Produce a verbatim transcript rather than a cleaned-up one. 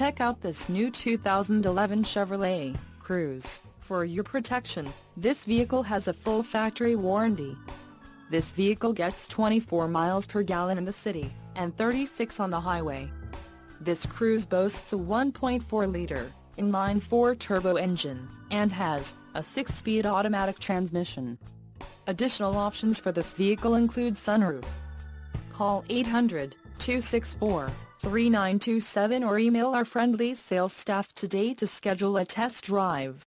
Check out this new two thousand eleven Chevrolet Cruze. For your protection, this vehicle has a full factory warranty. This vehicle gets twenty-four miles per gallon in the city, and thirty-six on the highway. This Cruze boasts a one point four liter, inline-four turbo engine, and has a six-speed automatic transmission. Additional options for this vehicle include sunroof. Call eight hundred, two six four, three nine two seven or email our friendly sales staff today to schedule a test drive.